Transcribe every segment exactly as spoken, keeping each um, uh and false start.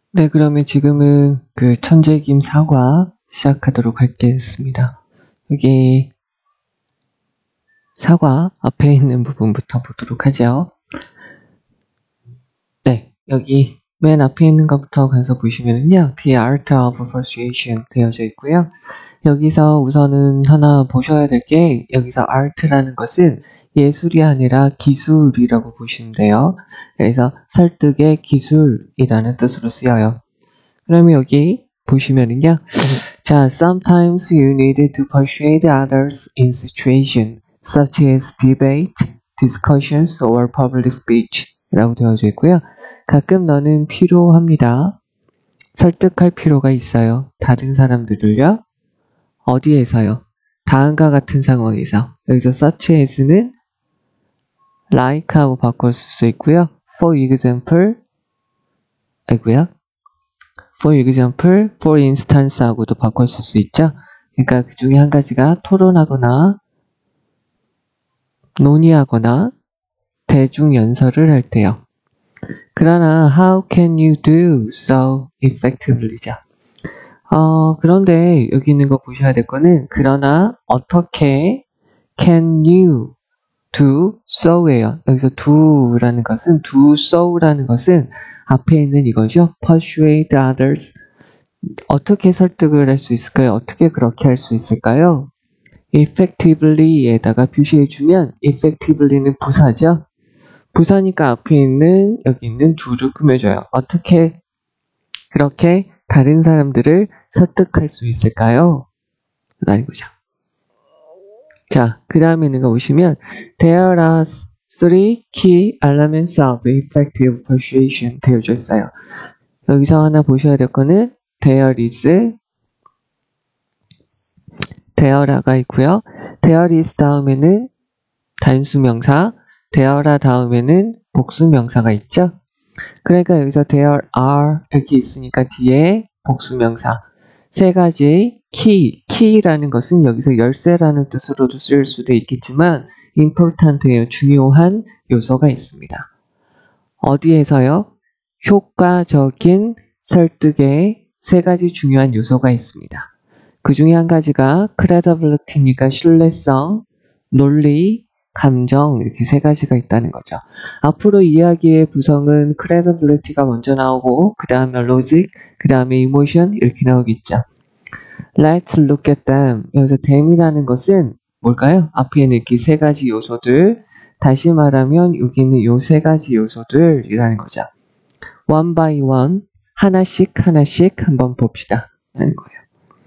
네, 그러면 지금은 그 천재김 사과 시작하도록 하겠습니다. 여기 사과 앞에 있는 부분부터 보도록 하죠. 네, 여기 맨 앞에 있는 것부터 가서 보시면은요, The Art of Persuasion 되어져 있고요. 여기서 우선은 하나 보셔야 될 게, 여기서 art라는 것은 예술이 아니라 기술이라고 보시면 돼요. 그래서 설득의 기술이라는 뜻으로 쓰여요. 그러면 여기 보시면은요, 자, sometimes you need to persuade others in situation such as debate, discussions, or public speech 라고 되어져 있고요. 가끔 너는 필요합니다. 설득할 필요가 있어요. 다른 사람들을요. 어디에서요? 다음과 같은 상황에서. 여기서 such as는 like하고 바꿀 수 있고요. for example, 아이고요. for example, for instance 하고도 바꿨을 수 있죠. 그러니까 그 중에 한 가지가 토론하거나 논의하거나 대중 연설을 할 때요. 그러나 how can you do so effectively죠. 어, 그런데 여기 있는 거 보셔야 될 거는 그러나 어떻게 can you do so예요. 여기서 do라는 것은 do so라는 것은 앞에 있는 이거죠. persuade others. 어떻게 설득을 할 수 있을까요? 어떻게 그렇게 할 수 있을까요? effectively에다가 표시해주면 effectively는 부사죠. 부사니까 앞에 있는 여기 있는 do를 꾸며줘요. 어떻게 그렇게 다른 사람들을 설득할 수 있을까요? 라는 거죠. 자, 그 다음에 있는 거 보시면 There are three key elements of effective persuasion 되어져 있어요. 여기서 하나 보셔야 될 거는 There is, there가 있고요. There is 다음에는 단수명사, there라 다음에는 복수명사가 있죠. 그러니까 여기서 there are 이렇게 있으니까 뒤에 복수명사. 세 가지 key, key라는 것은 여기서 열쇠라는 뜻으로도 쓸 수도 있겠지만 important예요. 중요한 요소가 있습니다. 어디에서요? 효과적인 설득의 세 가지 중요한 요소가 있습니다. 그 중에 한 가지가 credibility니까 신뢰성, 논리, 감정 이렇게 세 가지가 있다는 거죠. 앞으로 이야기의 구성은 credibility가 먼저 나오고 그 다음에 logic, 그 다음에 emotion 이렇게 나오겠죠. Let's look at them. 여기서 them이라는 것은 뭘까요? 앞에 있는 이 세 가지 요소들, 다시 말하면 여기 있는 요 세 가지 요소들이라는 거죠. One by one, 하나씩 하나씩 한번 봅시다. 라는 거예요.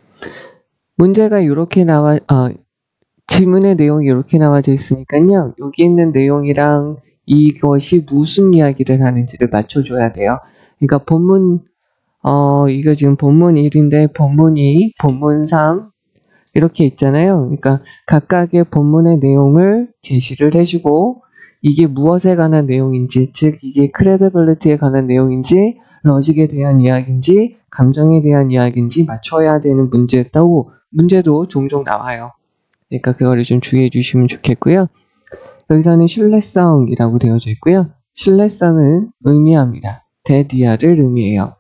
문제가 이렇게 나와, 어, 질문의 내용이 이렇게 나와져 있으니까요. 여기 있는 내용이랑 이것이 무슨 이야기를 하는지를 맞춰줘야 돼요. 그러니까 본문, 어, 이거 지금 본문 일인데 본문 이, 본문 삼 이렇게 있잖아요. 그러니까 각각의 본문의 내용을 제시를 해주고 이게 무엇에 관한 내용인지, 즉 이게 credibility에 관한 내용인지, 로직에 대한 이야기인지, 감정에 대한 이야기인지 맞춰야 되는 문제였다고 문제도 종종 나와요. 그러니까 그거를 좀 주의해 주시면 좋겠고요. 여기서는 신뢰성이라고 되어져 있고요. 신뢰성은 의미합니다. 대디아를 의미해요.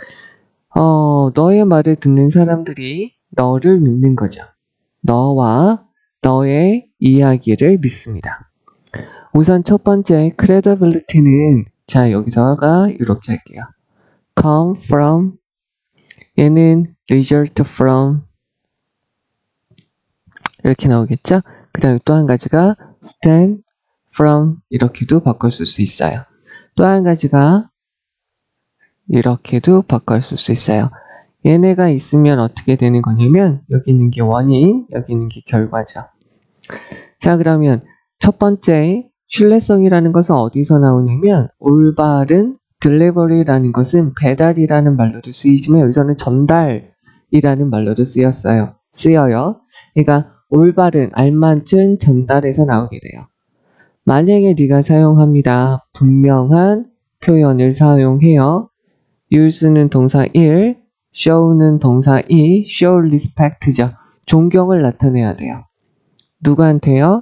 어, 너의 말을 듣는 사람들이 너를 믿는 거죠. 너와 너의 이야기를 믿습니다. 우선 첫 번째 credibility는 자 여기서가 이렇게 할게요. come from 얘는 result from 이렇게 나오겠죠? 그 다음에 또 한 가지가 stem from 이렇게도 바꿀 수 있어요. 또 한 가지가 이렇게도 바꿀 수 있어요. 얘네가 있으면 어떻게 되는 거냐면 여기 있는 게 원인, 여기 있는 게 결과죠. 자 그러면 첫 번째 신뢰성이라는 것은 어디서 나오냐면 올바른 delivery라는 것은 배달이라는 말로도 쓰이지만 여기서는 전달이라는 말로도 쓰였어요. 쓰여요. 그러니까 올바른 알맞은 전달에서 나오게 돼요. 만약에 네가 사용합니다. 분명한 표현을 사용해요. use는 동사 일, show는 동사 이, show respect죠. 존경을 나타내야 돼요. 누구한테요?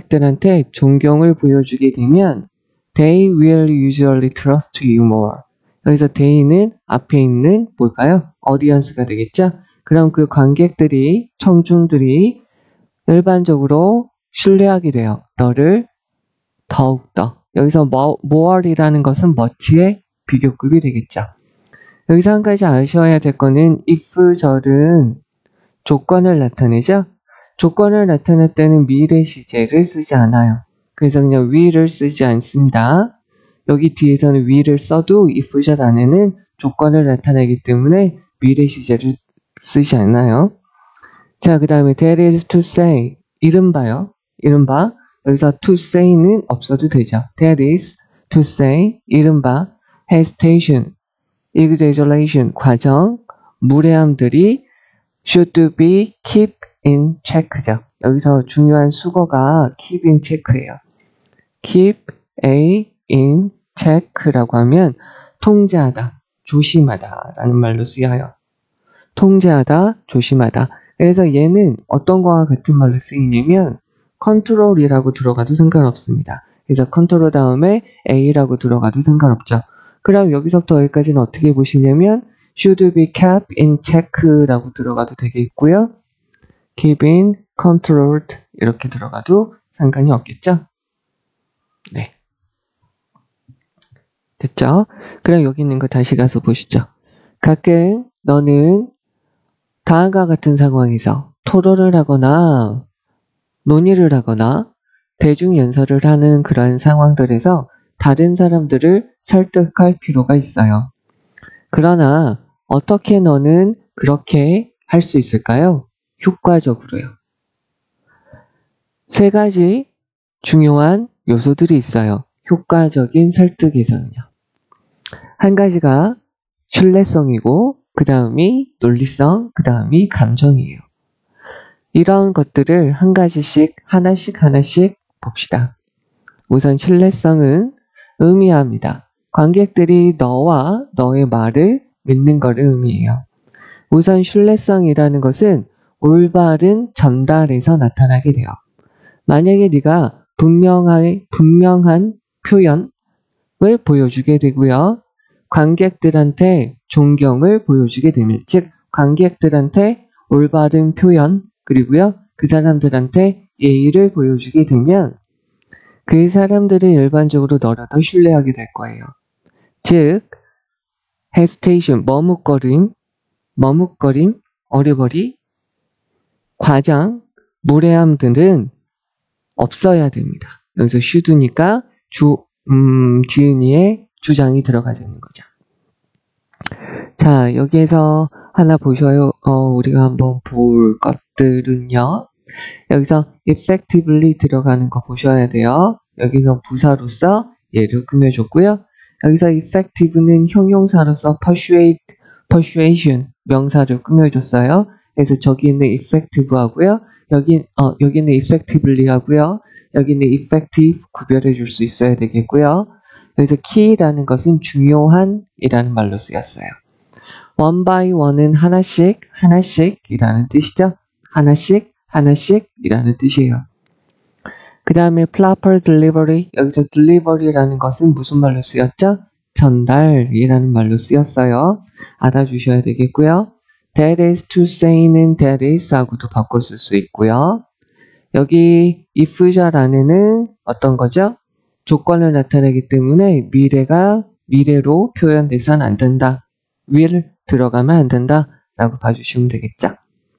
관객들한테 존경을 보여주게 되면 they will usually trust you more. 여기서 they는 앞에 있는 뭘까요? audience가 되겠죠? 그럼 그 관객들이, 청중들이 일반적으로 신뢰하게 돼요. 너를 더욱더. 여기서 뭐, more이라는 것은 much의 비교급이 되겠죠. 여기서 한 가지 아셔야 될 거는 if 절은 조건을 나타내죠. 조건을 나타낼 때는 미래 시제를 쓰지 않아요. 그래서 그냥 will을 쓰지 않습니다. 여기 뒤에서는 will을 써도 if 절 안에는 조건을 나타내기 때문에 미래 시제를 쓰지 않아요. 자, 그 다음에 that is to say. 이른바요. 이른바. 여기서 to say는 없어도 되죠. That is to say. 이른바 hesitation, exaggeration, 과정, 무례함들이 should be keep in check죠. 여기서 중요한 수거가 keep in check예요. keep a in check라고 하면 통제하다, 조심하다 라는 말로 쓰여요. 통제하다, 조심하다. 그래서 얘는 어떤 거와 같은 말로 쓰이냐면 컨트롤이라고 들어가도 상관없습니다. 그래서 컨트롤 다음에 a라고 들어가도 상관없죠. 그럼 여기서부터 여기까지는 어떻게 보시냐면 should be kept in check라고 들어가도 되겠고요. keep in controlled 이렇게 들어가도 상관이 없겠죠? 네. 됐죠? 그럼 여기 있는 거 다시 가서 보시죠. 가끔 너는 다음과 같은 상황에서 토론을 하거나 논의를 하거나 대중연설을 하는 그런 상황들에서 다른 사람들을 설득할 필요가 있어요. 그러나 어떻게 너는 그렇게 할 수 있을까요? 효과적으로요. 세 가지 중요한 요소들이 있어요. 효과적인 설득에서는요. 한 가지가 신뢰성이고 그 다음이 논리성, 그 다음이 감정이에요. 이런 것들을 한 가지씩 하나씩 하나씩 봅시다. 우선 신뢰성은 의미합니다. 관객들이 너와 너의 말을 믿는 것을 의미해요. 우선 신뢰성이라는 것은 올바른 전달에서 나타나게 돼요. 만약에 네가 분명한, 분명한 표현을 보여주게 되고요. 관객들한테 존경을 보여주게 되면, 즉 관객들한테 올바른 표현 그리고요 그 사람들한테 예의를 보여주게 되면 그 사람들은 일반적으로 너를 더 신뢰하게 될 거예요. 즉 hesitation, 머뭇거림, 머뭇거림, 어리버리, 과장, 무례함들은 없어야 됩니다. 여기서 should니까 주, 음, 지은이의 주장이 들어가져 있는 거죠. 자, 여기에서 하나 보셔요. 어, 우리가 한번 볼 것들은요. 여기서 effectively 들어가는 거 보셔야 돼요. 여기는 부사로서 얘를 꾸며줬고요. 여기서 effective는 형용사로서 persuade, persuasion 명사를 꾸며줬어요. 그래서 저기 있는 effective 하고요. 여기, 어, 여기는 effectively 하고요. 여기는 effective 구별해 줄 수 있어야 되겠고요. 여기서 key라는 것은 중요한 이라는 말로 쓰였어요. one by one은 하나씩, 하나씩 이라는 뜻이죠. 하나씩, 하나씩 이라는 뜻이에요. 그 다음에 proper delivery, 여기서 delivery라는 것은 무슨 말로 쓰였죠? 전달이라는 말로 쓰였어요. 알아주셔야 되겠고요. that is to say는 that is 하고도 바꿔 쓸 수 있고요. 여기 if 절 안에는 어떤 거죠? 조건을 나타내기 때문에 미래가 미래로 표현돼서는 안 된다. will 들어가면 안 된다 라고 봐주시면 되겠죠.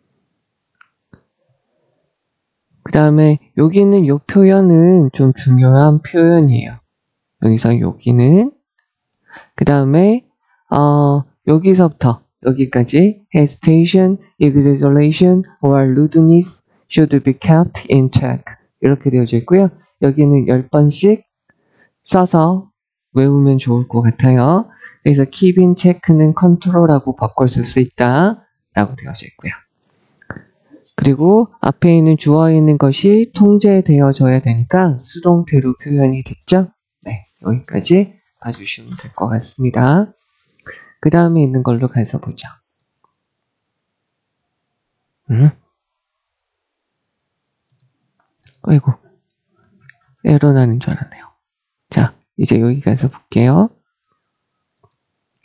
그 다음에 여기 있는 이 표현은 좀 중요한 표현이에요. 여기서 여기는 그 다음에 어, 여기서부터 여기까지 hesitation, exaggeration, or rudeness should be kept in check 이렇게 되어져 있고요. 여기는 열 번씩 써서 외우면 좋을 것 같아요. 그래서 keep in check는 control하고 바꿔 쓸 수 있다 라고 되어져 있고요. 그리고 앞에 있는 주어에 있는 것이 통제되어져야 되니까 수동태로 표현이 됐죠? 네, 여기까지 봐주시면 될 것 같습니다. 그 다음에 있는 걸로 가서 보죠. 음? 아이고, 에러 나는 줄 알았네요. 자, 이제 여기 가서 볼게요.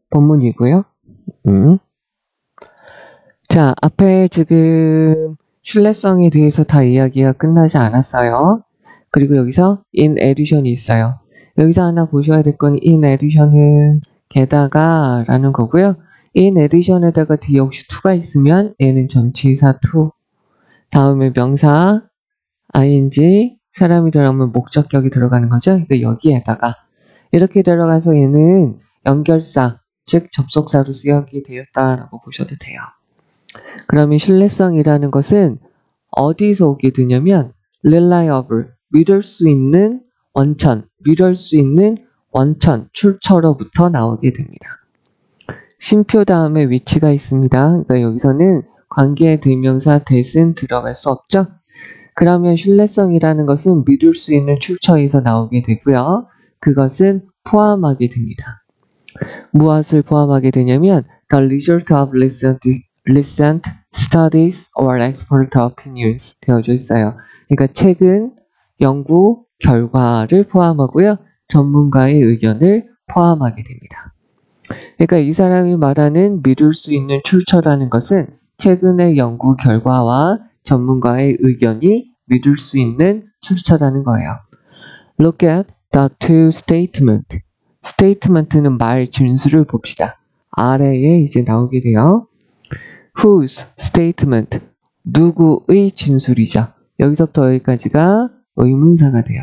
본문이고요. 음. 자, 앞에 지금 신뢰성에 대해서 다 이야기가 끝나지 않았어요. 그리고 여기서 in addition이 있어요. 여기서 하나 보셔야 될 건 in addition은 게다가 라는 거고요. in addition에다가 뒤에 혹시 to가 있으면 얘는 전치사 to, 다음에 명사 ing, 사람이 들어가면 목적격이 들어가는 거죠. 그러니까 여기에다가 이렇게 들어가서 얘는 연결사, 즉 접속사로 쓰여지게 되었다라고 보셔도 돼요. 그러면 신뢰성이라는 것은 어디서 오게 되냐면 reliable, 믿을 수 있는 원천, 믿을 수 있는 원천, 출처로부터 나오게 됩니다. 쉼표 다음에 위치가 있습니다. 그러니까 여기서는 관계의 대명사 that은 들어갈 수 없죠. 그러면 신뢰성이라는 것은 믿을 수 있는 출처에서 나오게 되고요. 그것은 포함하게 됩니다. 무엇을 포함하게 되냐면 the result of recent, recent studies or expert opinions 되어져 있어요. 그러니까 최근 연구 결과를 포함하고요. 전문가의 의견을 포함하게 됩니다. 그러니까 이 사람이 말하는 믿을 수 있는 출처라는 것은 최근의 연구 결과와 전문가의 의견이 믿을 수 있는 출처라는 거예요. Look at the two statement. statement는 말 진술을 봅시다. 아래에 이제 나오게 돼요. Whose statement? 누구의 진술이죠. 여기서부터 여기까지가 의문사가 돼요.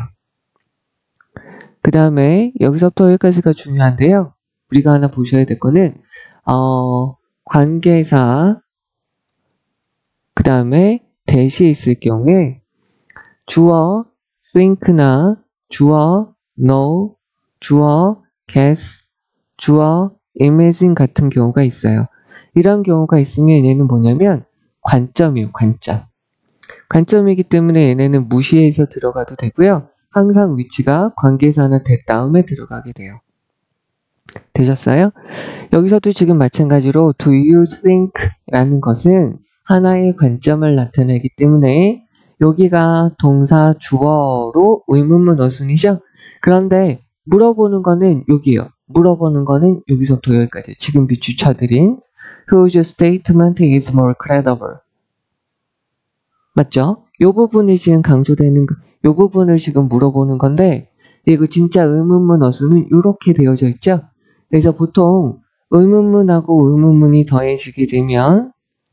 그 다음에 여기서부터 여기까지가 중요한데요. 우리가 하나 보셔야 될 거는 어, 관계사 그 다음에 대시 있을 경우에 주어 think나 주어 know, 주어 guess, 주어 imagine 같은 경우가 있어요. 이런 경우가 있으면 얘는 뭐냐면 관점이에요. 관점. 관점이기 때문에 얘네는 무시해서 들어가도 되고요. 항상 위치가 관계사나 that 다음에 들어가게 돼요. 되셨어요? 여기서도 지금 마찬가지로 do you think 라는 것은 하나의 관점을 나타내기 때문에 여기가 동사 주어로 의문문 어순이죠? 그런데 물어보는 거는 여기요. 물어보는 거는 여기서부터 여기까지. 지금 비추쳐드린 whose statement is more credible. 맞죠? 이 부분이 지금 강조되는 거, 이 부분을 지금 물어보는 건데 이거 진짜 의문문 어순은 이렇게 되어져 있죠? 그래서 보통 의문문하고 의문문이 더해지게 되면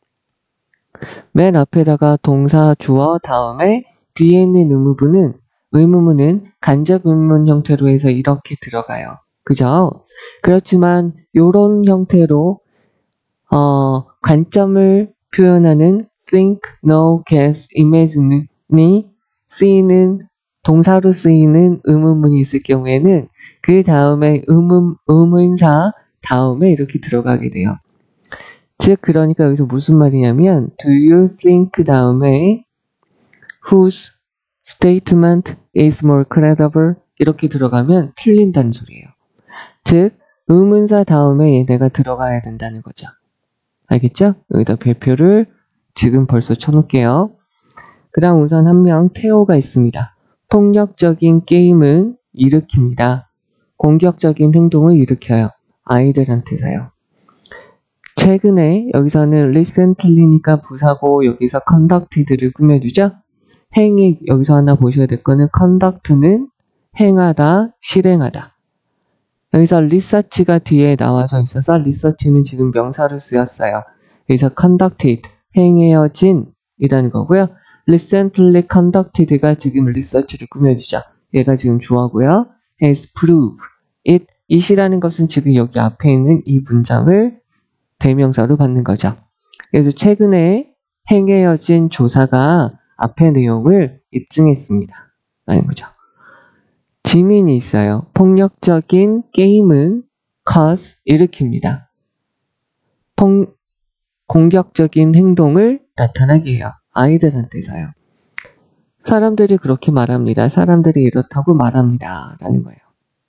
맨 앞에다가 동사 주어 다음에 뒤에 있는 의문문은 의문문은 간접 의문문 형태로 해서 이렇게 들어가요. 그죠? 그렇지만 이런 형태로 어, 관점을 표현하는 think, know, guess, imagine이 쓰이는 동사로 쓰이는 의문문이 있을 경우에는 그 다음에 의문, 의문사 다음에 이렇게 들어가게 돼요. 즉 그러니까 여기서 무슨 말이냐면 do you think 다음에 whose statement is more credible 이렇게 들어가면 틀린다는 소리예요. 즉 의문사 다음에 얘네가 들어가야 된다는 거죠. 알겠죠? 여기다 별표를 지금 벌써 쳐놓을게요. 그 다음 우선 한 명 테오가 있습니다. 폭력적인 게임은 일으킵니다. 공격적인 행동을 일으켜요. 아이들한테서요. 최근에 여기서는 recently니까 부사고 여기서 conducted를 꾸며주죠. 행위 여기서 하나 보셔야 될 거는 conduct는 행하다, 실행하다. 여기서 research가 뒤에 나와서 있어서 research는 지금 명사로 쓰였어요. 여기서 conducted, 행해어진 이라는 거고요. recently conducted가 지금 research를 꾸며주죠. 얘가 지금 주어고요. has proved it, it이라는 것은 지금 여기 앞에 있는 이 문장을 대명사로 받는 거죠. 그래서 최근에 행해어진 조사가 앞의 내용을 입증했습니다. 라는 거죠. 지민이 있어요. 폭력적인 게임은 cause, 일으킵니다. 폭, 공격적인 행동을 나타나게 해요. 아이들한테서요. 사람들이 그렇게 말합니다. 사람들이 이렇다고 말합니다. 라는 거예요.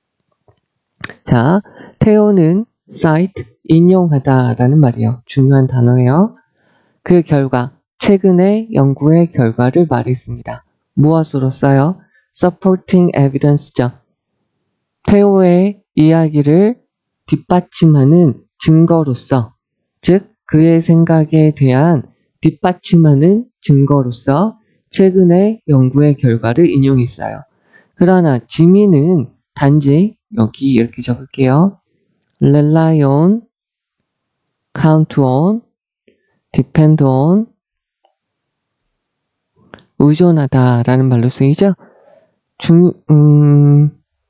자, 테오는 cite, 인용하다 라는 말이에요. 중요한 단어예요. 그 결과, 최근의 연구의 결과를 말했습니다. 무엇으로 써요? supporting evidence죠. 테오의 이야기를 뒷받침하는 증거로서, 즉 그의 생각에 대한 뒷받침하는 증거로서 최근의 연구의 결과를 인용했어요. 그러나 지민은 단지 여기 이렇게 적을게요. rely on, count on, depend on, 의존하다 라는 말로 쓰이죠. 중, 음,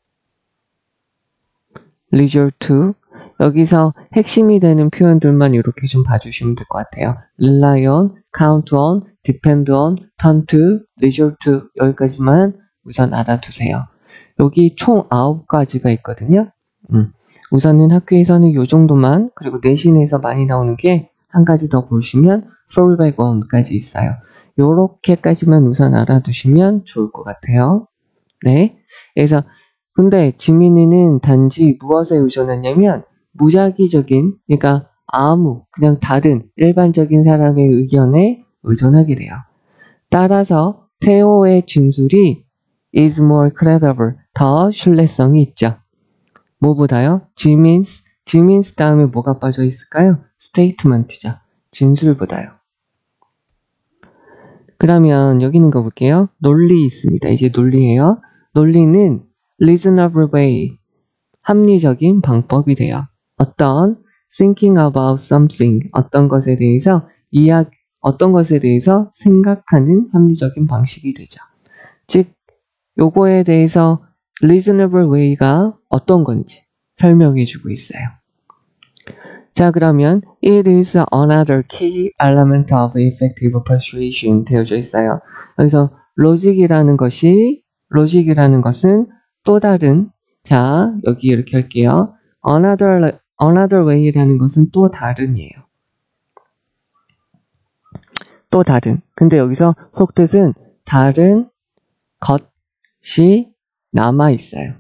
resort to, 여기서 핵심이 되는 표현들만 이렇게 좀 봐주시면 될 것 같아요. rely on, count on, depend on, turn to, resort to 여기까지만 우선 알아두세요. 여기 총 아홉 가지가 있거든요. 음, 우선은 학교에서는 이 정도만, 그리고 내신에서 많이 나오는 게 한 가지 더 보시면 fallback on까지 있어요. 요렇게까지만 우선 알아두시면 좋을 것 같아요. 네. 그래서 근데 지민이는 단지 무엇에 의존했냐면 무작위적인, 그러니까 아무 그냥 다른 일반적인 사람의 의견에 의존하게 돼요. 따라서 테오의 진술이 is more credible, 더 신뢰성이 있죠. 뭐보다요? 지민스, 지민스 다음에 뭐가 빠져 있을까요? statement죠. 진술보다요. 그러면 여기 있는 거 볼게요. 논리 있습니다. 이제 논리예요. 논리는 reasonable way, 합리적인 방법이 돼요. 어떤 thinking about something, 어떤 것에 대해서 이야, 어떤 것에 대해서 생각하는 합리적인 방식이 되죠. 즉, 요거에 대해서 reasonable way가 어떤 건지 설명해 주고 있어요. 자, 그러면 it is another key element of effective persuasion 되어져 있어요. 여기서 logic이라는 것이, logic이라는 것은 또 다른, 자, 여기 이렇게 할게요. another, another way라는 것은 또 다른이에요. 또 다른. 근데 여기서 속뜻은 다른 것이 남아 있어요.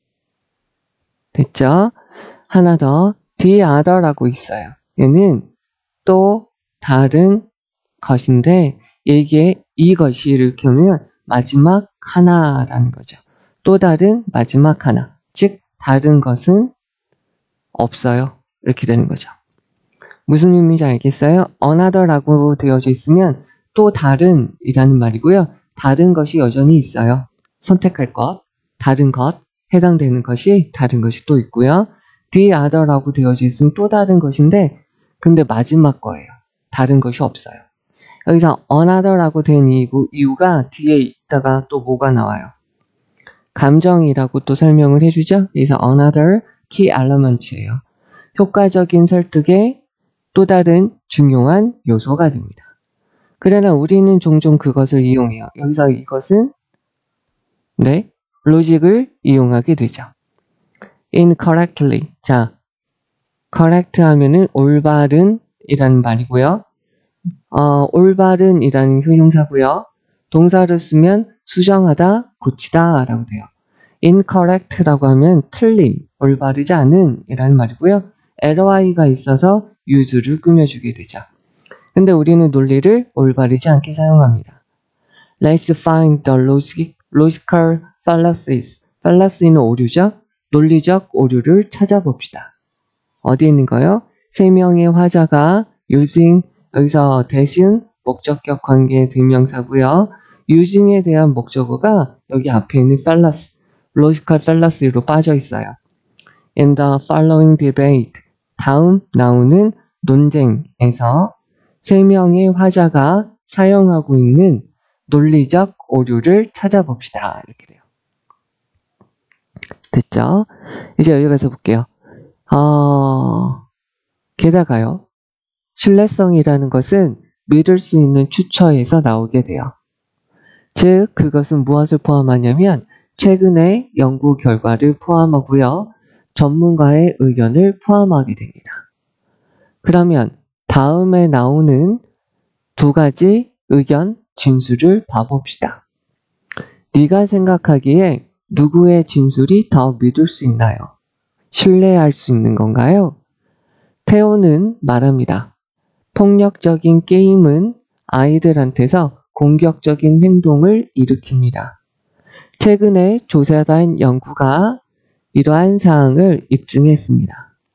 됐죠? 하나 더, the other라고 있어요. 얘는 또 다른 것인데, 이게 이것이 이렇게 오면 마지막 하나라는 거죠. 또 다른 마지막 하나. 즉, 다른 것은 없어요. 이렇게 되는 거죠. 무슨 의미인지 알겠어요? another라고 되어져 있으면 또 다른 이라는 말이고요. 다른 것이 여전히 있어요. 선택할 것, 다른 것, 해당되는 것이 다른 것이 또 있고요. the other라고 되어져 있으면 또 다른 것인데, 근데 마지막 거예요. 다른 것이 없어요. 여기서 another라고 된 이유, 이유가 뒤에 있다가 또 뭐가 나와요? 감정이라고 또 설명을 해주죠. 그래서 another key element이에요. 효과적인 설득의 또 다른 중요한 요소가 됩니다. 그러나 우리는 종종 그것을 이용해요. 여기서 이것은 네, 로직을 이용하게 되죠. incorrectly. 자, correct 하면은 올바른 이라는 말이고요. 어, 올바른 이라는 형용사고요. 동사를 쓰면 수정하다, 고치다 라고 돼요. incorrect라고 하면 틀린, 올바르지 않은 이라는 말이고요. ly가 있어서 use를 꾸며주게 되죠. 근데 우리는 논리를 올바르지 않게 사용합니다. Let's find the logic, logical fallacies. fallacy는 오류죠. 논리적 오류를 찾아봅시다. 어디에 있는 거요? 세 명의 화자가 using, 여기서 대신 목적격 관계 대명사고요. using에 대한 목적어가 여기 앞에 있는 fallacy, logical fallacy로 빠져 있어요. In the following debate, 다음 나오는 논쟁에서 세 명의 화자가 사용하고 있는 논리적 오류를 찾아봅시다. 이렇게 돼요. 됐죠? 이제 여기 가서 볼게요. 어, 게다가요, 신뢰성이라는 것은 믿을 수 있는 추처에서 나오게 돼요. 즉, 그것은 무엇을 포함하냐면 최근의 연구 결과를 포함하고요. 전문가의 의견을 포함하게 됩니다. 그러면 다음에 나오는 두 가지 의견, 진술을 봐봅시다. 네가 생각하기에 누구의 진술이 더 믿을 수 있나요? 신뢰할 수 있는 건가요? 테오는 말합니다. 폭력적인 게임은 아이들한테서 공격적인 행동을 일으킵니다. 최근에 조사된 연구가 이러한 사항을 입증했습니다.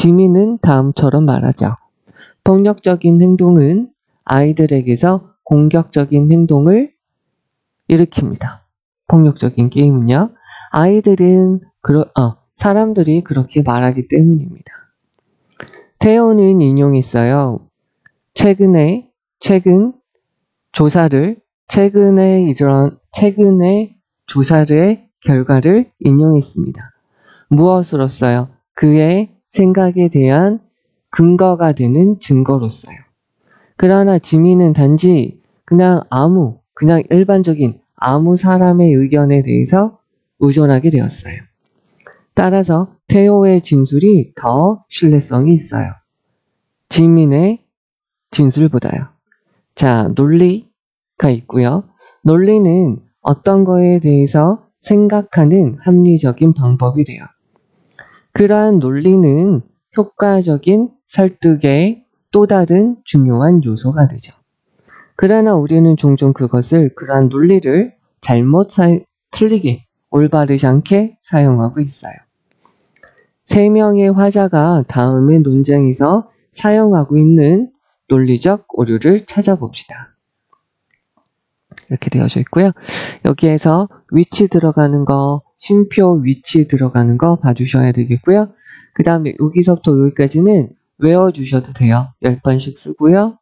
지민은 다음처럼 말하죠. 폭력적인 행동은 아이들에게서 공격적인 행동을 일으킵니다. 폭력적인 게임은요. 아이들은 그러, 어, 사람들이 그렇게 말하기 때문입니다. 테오는 인용했어요. 최근에 최근 조사를 최근에 이런 최근의 조사의 결과를 인용했습니다. 무엇으로써요? 그의 생각에 대한 근거가 되는 증거로써요. 그러나 지민은 단지 그냥 아무 그냥 일반적인 아무 사람의 의견에 대해서 의존하게 되었어요. 따라서 테오의 진술이 더 신뢰성이 있어요. 지민의 진술보다요. 자, 논리가 있고요. 논리는 어떤 거에 대해서 생각하는 합리적인 방법이 돼요. 그러한 논리는 효과적인 설득의 또 다른 중요한 요소가 되죠. 그러나 우리는 종종 그것을 그러한 논리를 잘못 사, 틀리게 올바르지 않게 사용하고 있어요. 세 명의 화자가 다음의 논쟁에서 사용하고 있는 논리적 오류를 찾아봅시다. 이렇게 되어져 있고요. 여기에서 위치 들어가는 거, 쉼표 위치 들어가는 거 봐주셔야 되겠고요. 그 다음에 여기서부터 여기까지는 외워주셔도 돼요. 열 번씩 쓰고요.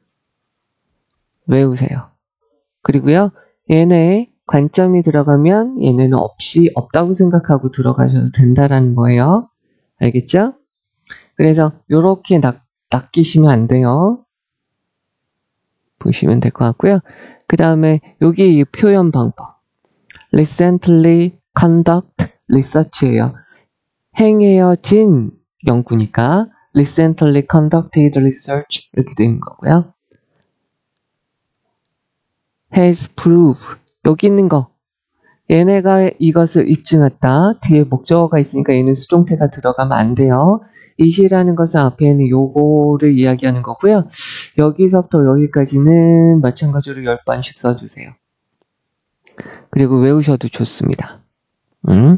외우세요. 그리고요. 얘네 관점이 들어가면 얘네는 없이 없다고 생각하고 들어가셔도 된다라는 거예요. 알겠죠? 그래서 이렇게 낚, 낚이시면 안 돼요. 보시면 될 것 같고요. 그 다음에 여기 이 표현 방법. recently conduct research예요. 행해진 연구니까 recently conducted research 이렇게 되는 거고요. has proved 여기 있는 거 얘네가 이것을 입증했다. 뒤에 목적어가 있으니까 얘는 수동태가 들어가면 안 돼요. 이시라는 것은 앞에 있는 요거를 이야기하는 거고요. 여기서부터 여기까지는 마찬가지로 열 번씩 써주세요. 그리고 외우셔도 좋습니다. 음.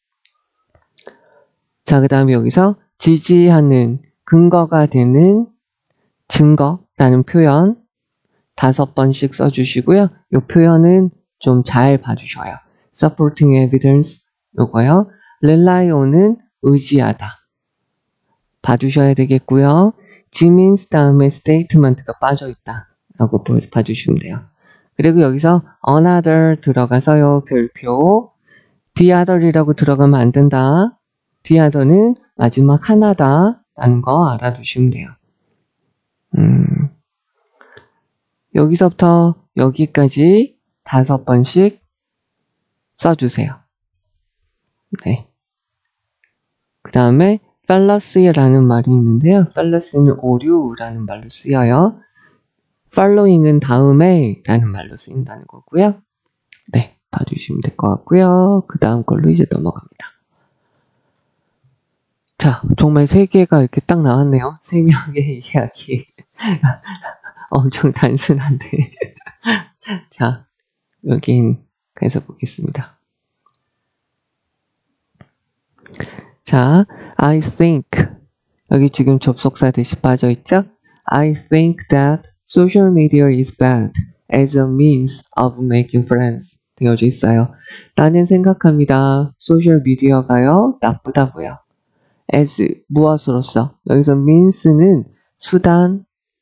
자, 그 다음에 여기서 지지하는 근거가 되는 증거라는 표현 다섯 번씩 써주시고요. 이 표현은 좀 잘 봐주셔요. supporting evidence 요거요. rely on은 의지하다. 봐주셔야 되겠고요. 지민스 다음에 statement가 빠져있다 라고 봐주시면 돼요. 그리고 여기서 another 들어가서요. 별표 the other이라고 들어가면 안 된다. the other는 마지막 하나다 라는 거 알아두시면 돼요. 음, 여기서부터 여기까지 다섯 번씩 써주세요. 네. 그 다음에 fallacy라는 말이 있는데요. fallacy는 오류라는 말로 쓰여요. following은 다음에 라는 말로 쓰인다는 거고요. 네, 봐주시면 될 것 같고요. 그 다음 걸로 이제 넘어갑니다. 자, 정말 세 개가 이렇게 딱 나왔네요. 세 명의 이야기. 엄청 단순한데. 자, 여긴 가서 보겠습니다. 자, I think 여기 지금 접속사 대신 빠져 있죠? I think that social media is bad as a means of making friends 되어져 있어요. 나는 생각합니다. 소셜 미디어가요 나쁘다고요. as 무엇으로서 여기서 means는 수단,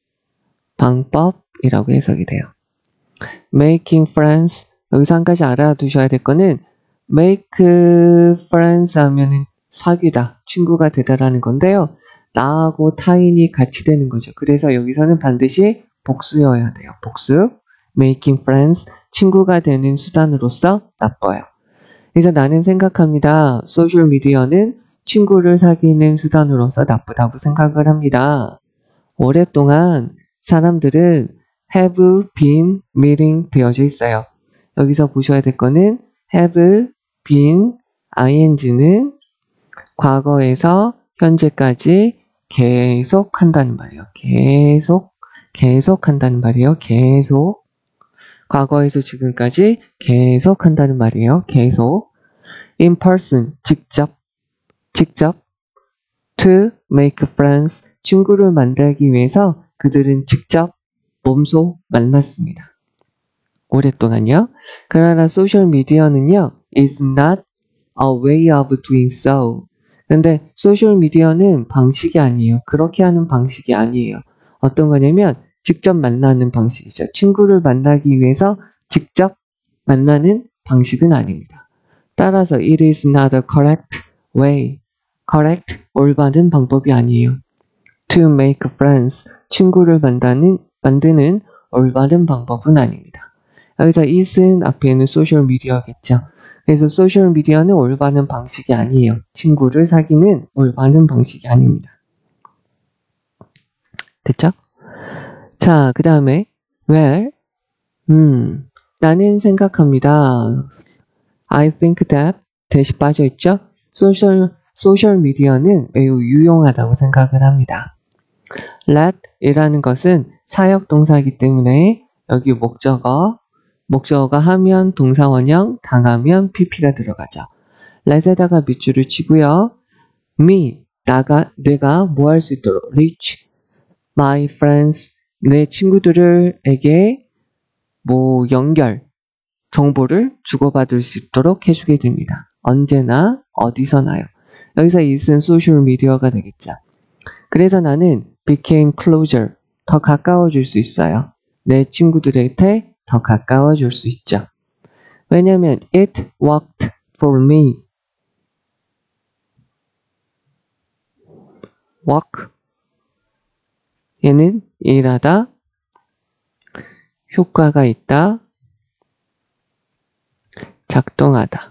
방법이라고 해석이 돼요. making friends 여기서 한 가지 알아두셔야 될 거는 make friends 하면은 사귀다, 친구가 되다라는 건데요. 나하고 타인이 같이 되는 거죠. 그래서 여기서는 반드시 복수여야 돼요. 복수. making friends, 친구가 되는 수단으로서 나빠요. 그래서 나는 생각합니다. 소셜미디어는 친구를 사귀는 수단으로서 나쁘다고 생각을 합니다. 오랫동안 사람들은 have been meeting 되어져 있어요. 여기서 보셔야 될 거는 have been, ing는 과거에서 현재까지 계속 한다는 말이에요. 계속, 계속 한다는 말이에요. 계속. 과거에서 지금까지 계속 한다는 말이에요. 계속. in person, 직접, 직접. to make friends, 친구를 만들기 위해서 그들은 직접 몸소 만났습니다. 오랫동안요. 그러나 소셜미디어는요, is not a way of doing so. 근데 소셜미디어는 방식이 아니에요. 그렇게 하는 방식이 아니에요. 어떤 거냐면 직접 만나는 방식이죠. 친구를 만나기 위해서 직접 만나는 방식은 아닙니다. 따라서 it is not a correct way. correct, 올바른 방법이 아니에요. to make friends, 친구를 만드는, 만드는 올바른 방법은 아닙니다. 여기서 it은 앞에는 소셜미디어겠죠. 그래서 소셜미디어는 올바른 방식이 아니에요. 친구를 사귀는 올바른 방식이 아닙니다. 됐죠? 자, 그 다음에 well, 음, 나는 생각합니다. I think that 대시 빠져있죠? 소셜, 소셜미디어는 매우 유용하다고 생각을 합니다. let 이라는 것은 사역동사이기 때문에 여기 목적어, 목적어가 하면 동사원형, 당하면 pp가 들어가죠. let에다가 밑줄을 치고요. me, 나가, 내가 뭐 할 수 있도록 reach my friends, 내 친구들에게 뭐 연결, 정보를 주고받을 수 있도록 해주게 됩니다. 언제나 어디서나요. 여기서 it은 소셜미디어가 되겠죠. 그래서 나는 became closer, 더 가까워질 수 있어요. 내 친구들한테 더 가까워질 수 있죠. 왜냐면 it worked for me. work 얘는 일하다, 효과가 있다, 작동하다.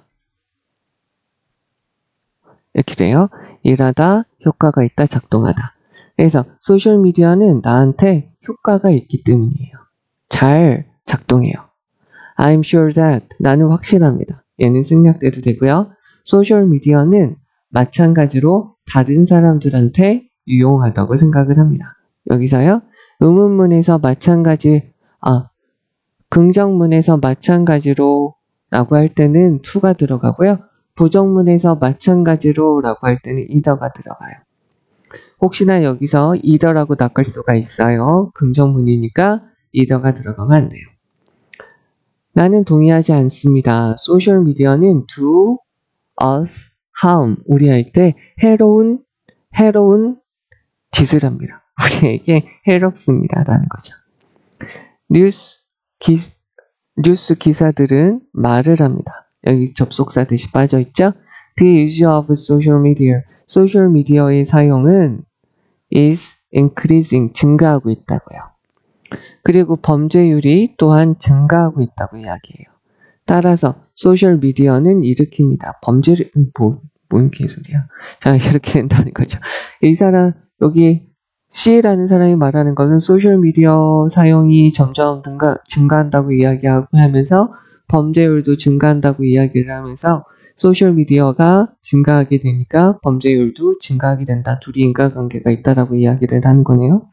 이렇게 돼요. 일하다, 효과가 있다, 작동하다. 그래서 소셜미디어는 나한테 효과가 있기 때문이에요. 잘 작동해요. I'm sure that, 나는 확신합니다. 얘는 생략돼도 되고요. 소셜미디어는 마찬가지로 다른 사람들한테 유용하다고 생각을 합니다. 여기서요. 의문문에서 마찬가지, 아, 긍정문에서 마찬가지로 라고 할 때는 to가 들어가고요. 부정문에서 마찬가지로 라고 할 때는 either가 들어가요. 혹시나 여기서 either라고 낚을 수가 있어요. 긍정문이니까 either가 들어가면 안 돼요. 나는 동의하지 않습니다. 소셜미디어는 do us harm, 우리한테 해로운, 해로운 짓을 합니다. 우리에게 해롭습니다. 라는 거죠. 뉴스, 기, 뉴스 기사들은 말을 합니다. 여기 접속사 대시 빠져있죠? The use of social media, 소셜미디어의 사용은 is increasing, 증가하고 있다고요. 그리고 범죄율이 또한 증가하고 있다고 이야기해요. 따라서 소셜미디어는 일으킵니다. 범죄를, 뭐, 뭔 개소리야. 자, 이렇게 된다는 거죠. 이 사람, 여기 C라는 사람이 말하는 것은 소셜미디어 사용이 점점 증가, 증가한다고 이야기하고 하면서 범죄율도 증가한다고 이야기를 하면서 소셜미디어가 증가하게 되니까 범죄율도 증가하게 된다. 둘이 인과관계가 있다라고 이야기를 하는 거네요.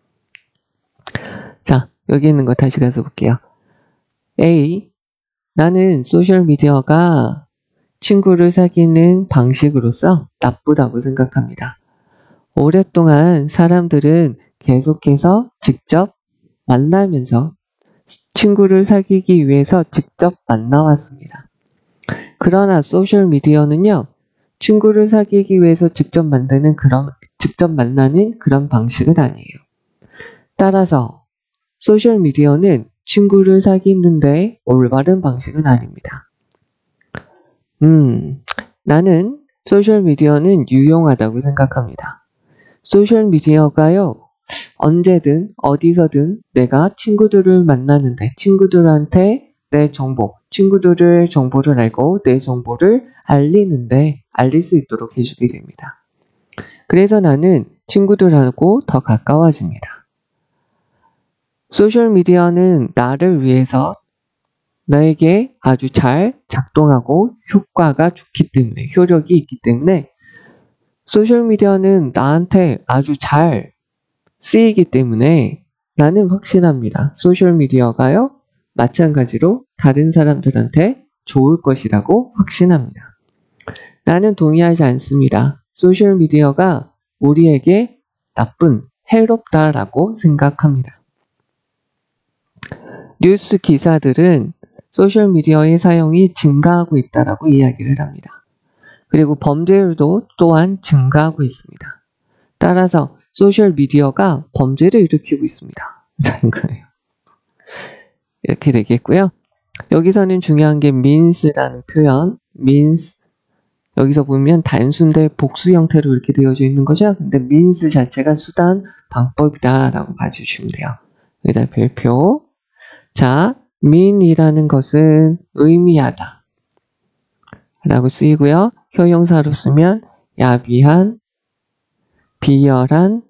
자, 여기 있는 거 다시 가서 볼게요. A, 나는 소셜미디어가 친구를 사귀는 방식으로서 나쁘다고 생각합니다. 오랫동안 사람들은 계속해서 직접 만나면서 친구를 사귀기 위해서 직접 만나왔습니다. 그러나 소셜미디어는요, 친구를 사귀기 위해서 직접 만드는 그런, 직접 만나는 그런 방식은 아니에요. 따라서 소셜미디어는 친구를 사귀는데 올바른 방식은 아닙니다. 음, 나는 소셜미디어는 유용하다고 생각합니다. 소셜미디어가요, 언제든 어디서든 내가 친구들을 만나는데 친구들한테 내 정보, 친구들의 정보를 알고 내 정보를 알리는데 알릴 수 있도록 해주게 됩니다. 그래서 나는 친구들하고 더 가까워집니다. 소셜미디어는 나를 위해서 나에게 아주 잘 작동하고 효과가 좋기 때문에, 효력이 있기 때문에 소셜미디어는 나한테 아주 잘 쓰이기 때문에 나는 확신합니다. 소셜미디어가요, 마찬가지로 다른 사람들한테 좋을 것이라고 확신합니다. 나는 동의하지 않습니다. 소셜미디어가 우리에게 나쁜, 해롭다라고 생각합니다. 뉴스 기사들은 소셜미디어의 사용이 증가하고 있다라고 이야기를 합니다. 그리고 범죄율도 또한 증가하고 있습니다. 따라서 소셜미디어가 범죄를 일으키고 있습니다. 라는 거예요. 이렇게 되겠고요. 여기서는 중요한 게 means라는 표현, means 여기서 보면 단수인데 복수 형태로 이렇게 되어져 있는 거죠. 근데 means 자체가 수단, 방법이다 라고 봐주시면 돼요. 여기다 별표. 자, mean이라는 것은 의미하다 라고 쓰이고요. 효용사로 쓰면 야비한, 비열한,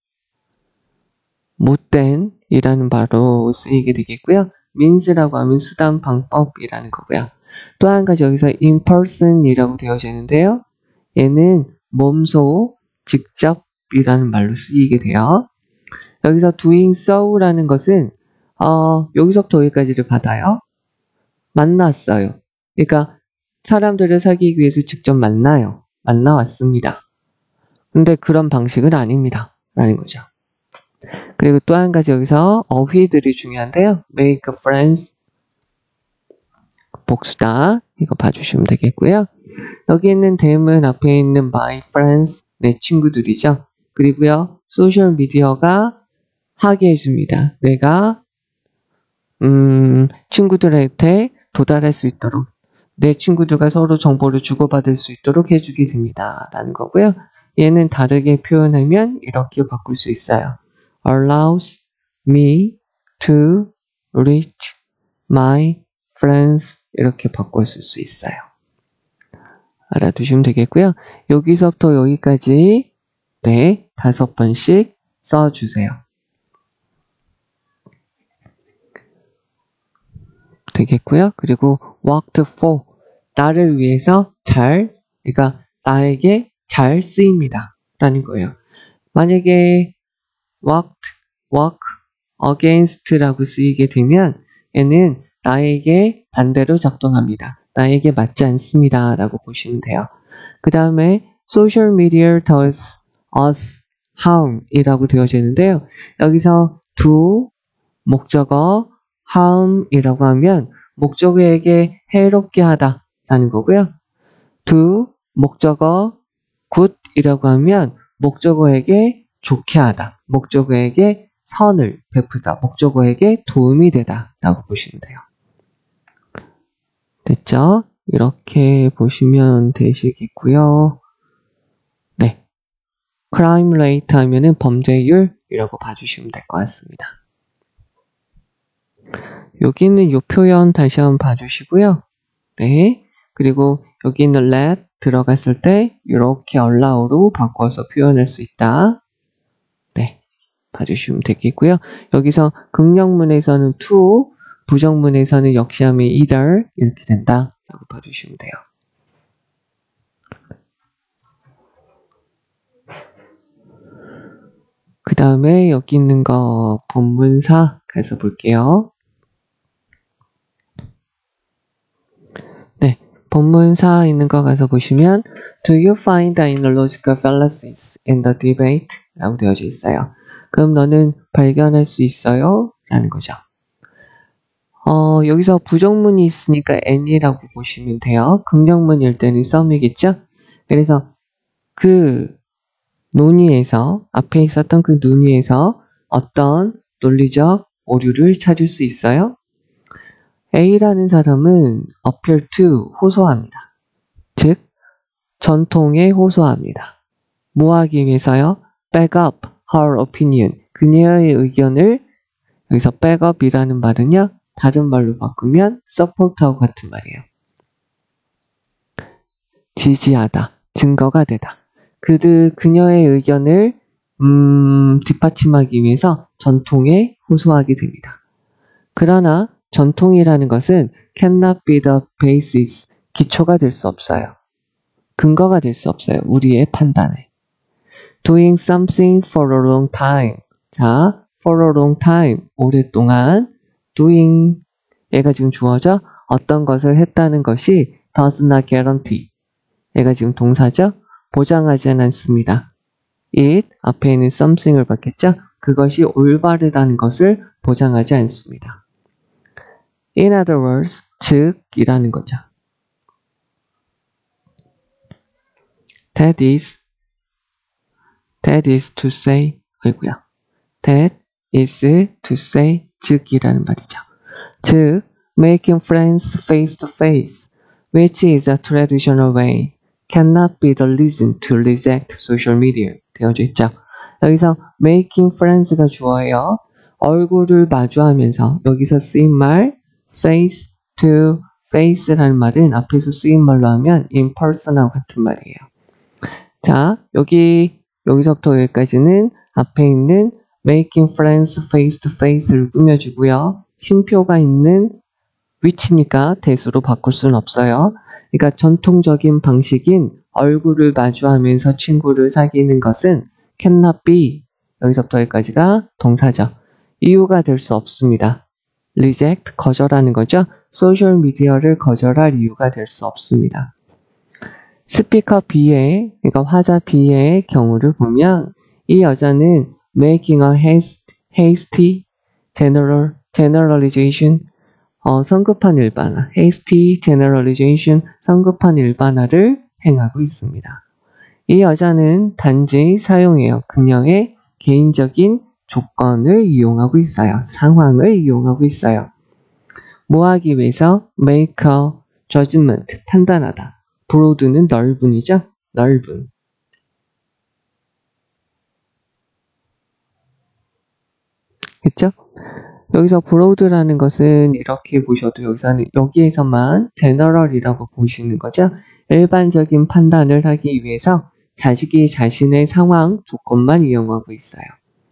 못된 이라는 바로 쓰이게 되겠고요. means라고 하면 수단, 방법이라는 거고요. 또 한 가지 여기서 in person 이라고 되어져 있는데요. 얘는 몸소, 직접이라는 말로 쓰이게 돼요. 여기서 doing so라는 것은 어, 여기서부터 여기까지를 받아요. 만났어요. 그러니까 사람들을 사귀기 위해서 직접 만나요. 만나왔습니다. 근데 그런 방식은 아닙니다. 라는 거죠. 그리고 또 한 가지 여기서 어휘들이 중요한데요. make friends 복수다. 이거 봐주시면 되겠고요. 여기 있는 them은 앞에 있는 my friends, 내 친구들이죠. 그리고요, 소셜미디어가 하게 해줍니다. 내가 음, 친구들한테 도달할 수 있도록, 내 친구들과 서로 정보를 주고받을 수 있도록 해주게 됩니다. 라는 거고요. 얘는 다르게 표현하면 이렇게 바꿀 수 있어요. allows me to reach my friends 이렇게 바꿨을 수 있어요. 알아두시면 되겠고요. 여기서부터 여기까지 네, 다섯 번씩 써주세요. 되겠고요. 그리고 worked for, 나를 위해서 잘, 그러니까 나에게 잘 쓰입니다. 라는 거예요. 만약에 worked, work, against라고 쓰이게 되면 얘는 나에게 반대로 작동합니다. 나에게 맞지 않습니다. 라고 보시면 돼요. 그 다음에 social media does us harm 이라고 되어져 있는데요. 여기서 do, 목적어, harm 이라고 하면 목적어에게 해롭게 하다 라는 거고요. do, 목적어, good 이라고 하면 목적어에게 좋게 하다, 목적어에게 선을 베푸다, 목적어에게 도움이 되다 라고 보시면 돼요. 됐죠? 이렇게 보시면 되시겠고요. 네, crime rate 하면은 범죄율이라고 봐주시면 될 것 같습니다. 여기 있는 이 표현 다시 한번 봐주시고요. 네, 그리고 여기 있는 let 들어갔을 때 이렇게 allow로 바꿔서 표현할 수 있다. 네, 봐주시면 되겠고요. 여기서 긍정문에서는 to, 부정문에서는 역시 하면 either 이렇게 된다 라고 봐주시면 돼요. 그 다음에 여기 있는 거 본문사 가서 볼게요. 네, 본문사 있는 거 가서 보시면 Do you find analogical fallacies in the debate? 라고 되어져 있어요. 그럼 너는 발견할 수 있어요? 라는 거죠. 어, 여기서 부정문이 있으니까 any라고 보시면 돼요. 긍정문일 때는 some이겠죠? 그래서 그 논의에서, 앞에 있었던 그 논의에서 어떤 논리적 오류를 찾을 수 있어요? A라는 사람은 appeal to, 호소합니다. 즉, 전통에 호소합니다. 뭐 하기 위해서요? back up her opinion. 그녀의 의견을, 여기서 back up이라는 말은요, 다른 말로 바꾸면 support하고 같은 말이에요. 지지하다, 증거가 되다. 그들, 그녀의 의견을 음, 뒷받침하기 위해서 전통에 호소하게 됩니다. 그러나 전통이라는 것은 cannot be the basis, 기초가 될 수 없어요. 근거가 될 수 없어요. 우리의 판단에. doing something for a long time. 자, for a long time, 오랫동안. doing, 얘가 지금 주어져 어떤 것을 했다는 것이 does not guarantee. 얘가 지금 동사죠? 보장하지는 않습니다. it 앞에 있는 something을 받겠죠? 그것이 올바르다는 것을 보장하지 않습니다. In other words, 즉 이라는 거죠. That is, that is to say, 아이고요. That is to say, 즉이라는 말이죠. 즉, making friends face to face, which is a traditional way, cannot be the reason to reject social media. 되어져 있죠. 여기서 making friends가 주어예요. 얼굴을 마주하면서 여기서 쓰인 말 face to face라는 말은 앞에서 쓰인 말로 하면 in person하고 같은 말이에요. 자, 여기 여기서부터 여기까지는 앞에 있는 making friends face to face를 꾸며주고요. 쉼표가 있는 which니까 대수로 바꿀 수는 없어요. 그러니까 전통적인 방식인 얼굴을 마주하면서 친구를 사귀는 것은 cannot be, 여기서부터 여기까지가 동사죠. 이유가 될 수 없습니다. reject, 거절하는 거죠. 소셜 미디어를 거절할 이유가 될 수 없습니다. 스피커 B의, 그러니까 화자 B의 경우를 보면 이 여자는 making a haste, hasty general, generalization, 어, 성급한 일반화, hasty generalization, 성급한 일반화를 행하고 있습니다. 이 여자는 단지 사용해요. 그녀의 개인적인 조건을 이용하고 있어요. 상황을 이용하고 있어요. 뭐 하기 위해서? make a judgment, 판단하다. broad는 넓은이죠? 넓은. 그쵸? 여기서 broad라는 것은 이렇게 보셔도 여기서는 여기에서만 general이라고 보시는 거죠. 일반적인 판단을 하기 위해서 자식이 자신의 상황, 조건만 이용하고 있어요.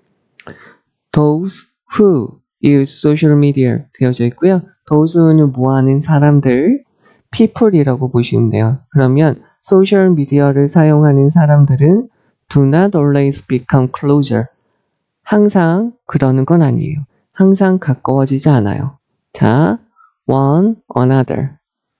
Those who use social media 되어져 있고요. Those who는 뭐하는 사람들, people이라고 보시면 돼요. 그러면 소셜 미디어를 사용하는 사람들은 do not always become closer. 항상 그러는 건 아니에요. 항상 가까워지지 않아요. 자, one another,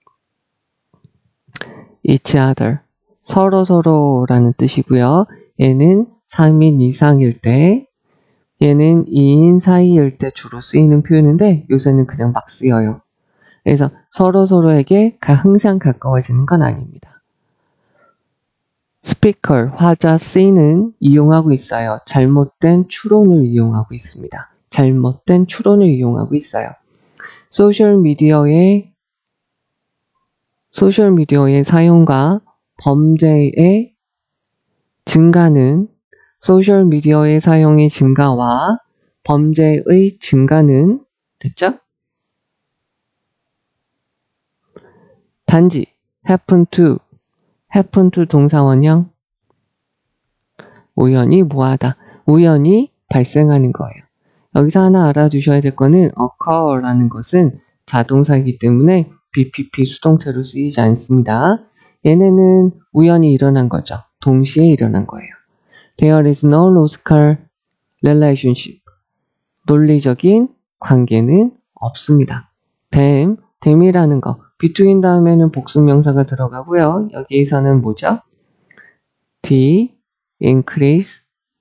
each other, 서로 서로라는 뜻이고요. 얘는 삼 인 이상일 때, 얘는 이 인 사이일 때 주로 쓰이는 표현인데 요새는 그냥 막 쓰여요. 그래서 서로 서로에게 항상 가까워지는 건 아닙니다. 스피커, 화자 C는 이용하고 있어요. 잘못된 추론을 이용하고 있습니다. 잘못된 추론을 이용하고 있어요. 소셜 미디어의 소셜 미디어의 사용과 범죄의 증가는 소셜 미디어의 사용의 증가와 범죄의 증가는 됐죠? 단지 happen to, happen to 동사원형 우연히 뭐하다, 우연히 발생하는 거예요. 여기서 하나 알아두셔야 될 거는 occur라는 것은 자동사이기 때문에 비피피 수동태로 쓰이지 않습니다. 얘네는 우연히 일어난 거죠. 동시에 일어난 거예요. There is no logical relationship. 논리적인 관계는 없습니다. them, them이라는 거. between 다음에는 복수명사가 들어가고요. 여기에서는 뭐죠? the increase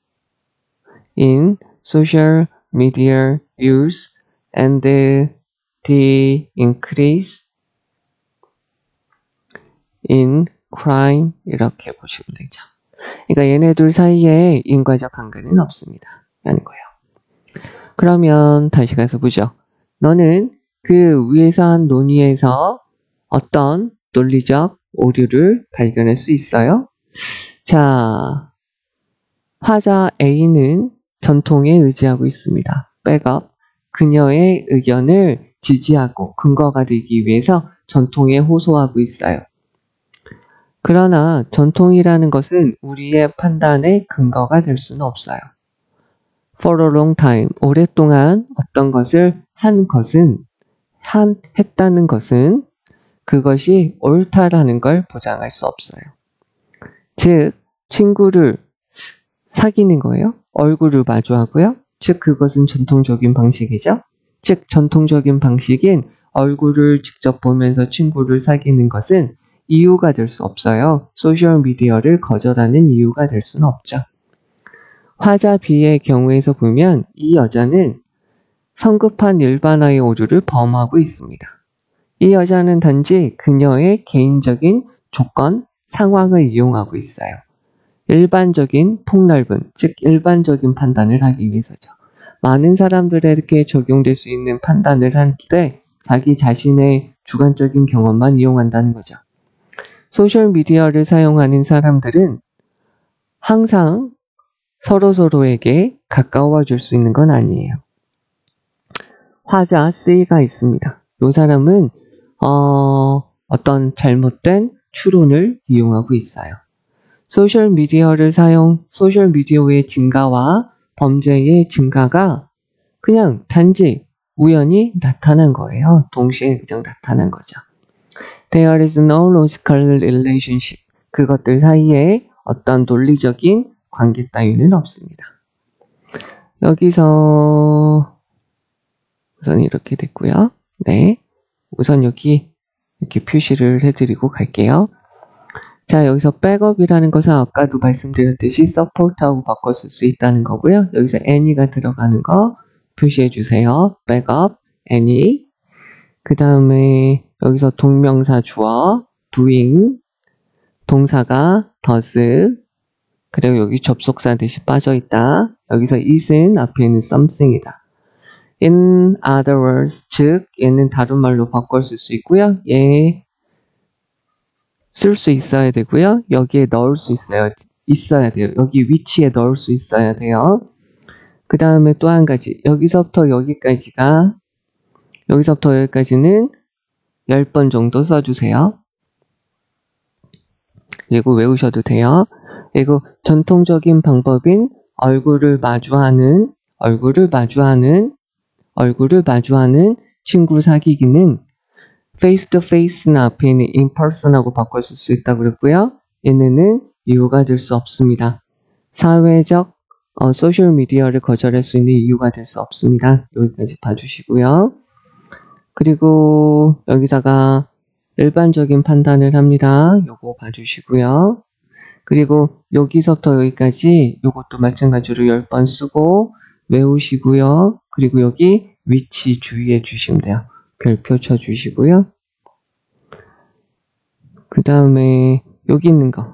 in social media use and the increase in crime 이렇게 보시면 되죠. 그러니까 얘네들 사이에 인과적 관계는 없습니다. 라는 거예요. 그러면 다시 가서 보죠. 너는 그 위에서 한 논의에서 어떤 논리적 오류를 발견할 수 있어요? 자, 화자 A는 전통에 의지하고 있습니다. 백업, 그녀의 의견을 지지하고 근거가 되기 위해서 전통에 호소하고 있어요. 그러나 전통이라는 것은 우리의 판단의 근거가 될 수는 없어요. For a long time, 오랫동안 어떤 것을 한 것은, 한, 했다는 것은 그것이 옳다라는 걸 보장할 수 없어요. 즉, 친구를 사귀는 거예요. 얼굴을 마주하고요. 즉, 그것은 전통적인 방식이죠. 즉, 전통적인 방식인 얼굴을 직접 보면서 친구를 사귀는 것은 이유가 될 수 없어요. 소셜미디어를 거절하는 이유가 될 수는 없죠. 화자 B의 경우에서 보면 이 여자는 성급한 일반화의 오류를 범하고 있습니다. 이 여자는 단지 그녀의 개인적인 조건, 상황을 이용하고 있어요. 일반적인 폭넓은, 즉 일반적인 판단을 하기 위해서죠. 많은 사람들에게 적용될 수 있는 판단을 할 때 자기 자신의 주관적인 경험만 이용한다는 거죠. 소셜미디어를 사용하는 사람들은 항상 서로서로에게 가까워 줄 수 있는 건 아니에요. 화자 C가 있습니다. 이 사람은 어, 어떤 잘못된 추론을 이용하고 있어요. 소셜미디어를 사용, 소셜미디어의 증가와 범죄의 증가가 그냥 단지 우연히 나타난 거예요. 동시에 그냥 나타난 거죠. There is no logical relationship. 그것들 사이에 어떤 논리적인 관계 따위는 없습니다. 여기서 우선 이렇게 됐고요. 네, 우선 여기 이렇게 표시를 해드리고 갈게요. 자, 여기서 백업이라는 것은 아까도 말씀드렸듯이 support하고 바꿨을 수 있다는 거고요. 여기서 any가 들어가는 거 표시해 주세요. 백업, any. 그 다음에 여기서 동명사 주어, doing, 동사가 does, 그리고 여기 접속사 대신 빠져있다. 여기서 is은 앞에는 something이다. In other words, 즉 얘는 다른 말로 바꿔 쓸 수 있고요. 얘 쓸 수 있어야 되고요. 여기에 넣을 수 있어요. 있어야 돼요. 여기 위치에 넣을 수 있어야 돼요. 그 다음에 또 한 가지. 여기서부터 여기까지가 여기서부터 여기까지는 열 번 정도 써주세요. 그리고 외우셔도 돼요. 그리고 전통적인 방법인 얼굴을 마주하는 얼굴을 마주하는 얼굴을 마주하는 친구 사귀기는 face to face는 앞에 있는 in person하고 바꿔 쓸 수 있다고 그랬고요. 얘네는 이유가 될 수 없습니다. 사회적 어, 소셜미디어를 거절할 수 있는 이유가 될 수 없습니다. 여기까지 봐주시고요. 그리고 여기다가 일반적인 판단을 합니다. 요거 봐주시고요. 그리고 여기서부터 여기까지 요것도 마찬가지로 열 번 쓰고 외우시고요. 그리고 여기 위치 주의해 주시면 돼요. 별표 쳐주시고요. 그 다음에 여기 있는 거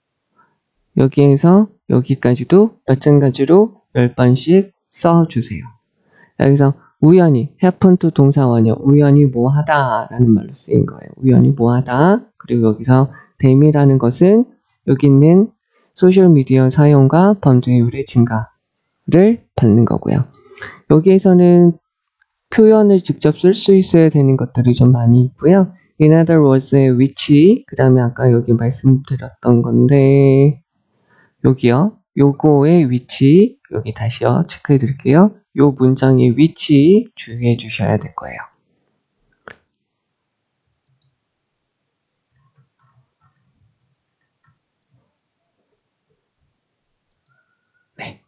여기에서 여기까지도 마찬가지로 열 번씩 써주세요. 여기서 우연히 happen to 동사원이요. 우연히 뭐 하다 라는 말로 쓰인 거예요. 우연히 뭐 하다. 그리고 여기서 them이라는 것은 여기 있는 소셜미디어 사용과 범죄율의 증가를 받는 거고요. 여기에서는 표현을 직접 쓸 수 있어야 되는 것들이 좀 많이 있고요. In other words의 위치, 그 다음에 아까 여기 말씀드렸던 건데 여기요. 요거의 위치, 여기 다시요. 체크해 드릴게요. 요 문장의 위치 주의해 주셔야 될 거예요. 네.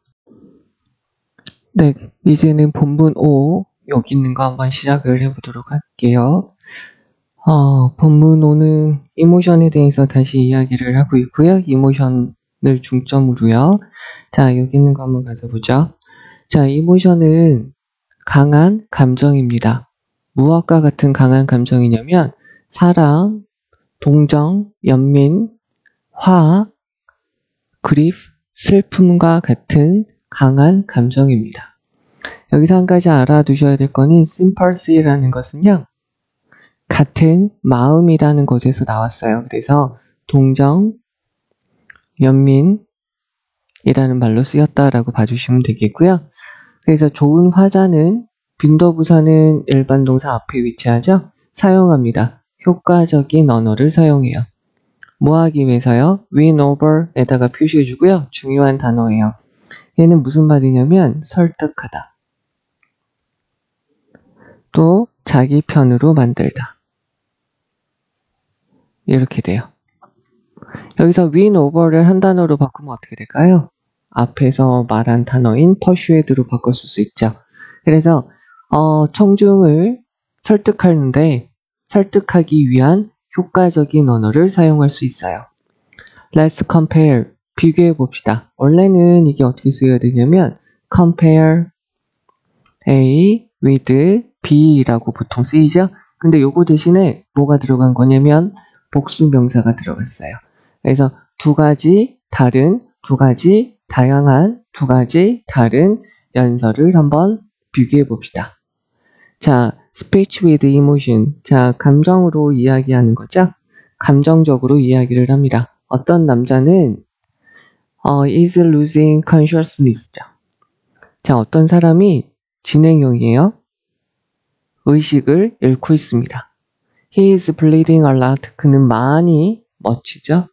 네, 이제는 본문 오, 여기 있는 거 한번 시작을 해보도록 할게요. 어, 본문 오는 이모션에 대해서 다시 이야기를 하고 있고요. 이모션을 중점으로요. 자, 여기 있는 거 한번 가서 보죠. 자, 이모션은 강한 감정입니다. 무엇과 같은 강한 감정이냐면 사랑, 동정, 연민, 화, 그리프, 슬픔과 같은 강한 감정입니다. 여기서 한 가지 알아두셔야 될 거는 sympathy라는 것은요. 같은 마음이라는 것에서 나왔어요. 그래서 동정, 연민이라는 말로 쓰였다라고 봐주시면 되겠고요. 그래서 좋은 화자는 빈도부사는 일반 동사 앞에 위치하죠. 사용합니다. 효과적인 언어를 사용해요. 뭐 하기 위해서요? win over에다가 표시해주고요. 중요한 단어예요. 얘는 무슨 말이냐면 설득하다. 또 자기 편으로 만들다. 이렇게 돼요. 여기서 win over를 한 단어로 바꾸면 어떻게 될까요? 앞에서 말한 단어인 persuade로 바꿀 수 있죠. 그래서 어, 청중을 설득하는데 설득하기 위한 효과적인 언어를 사용할 수 있어요. Let's compare. 비교해 봅시다. 원래는 이게 어떻게 쓰여야 되냐면 compare A with B라고 보통 쓰이죠? 근데 요거 대신에 뭐가 들어간 거냐면 복수 명사가 들어갔어요. 그래서 두 가지 다른, 두 가지 다양한, 두 가지 다른 연설을 한번 비교해 봅시다. 자, speech with emotion. 자, 감정으로 이야기하는 거죠? 감정적으로 이야기를 합니다. 어떤 남자는 어, is losing consciousness죠. 자, 어떤 사람이 진행형이에요. 의식을 잃고 있습니다. He is bleeding a lot. 그는 많이 멋지죠?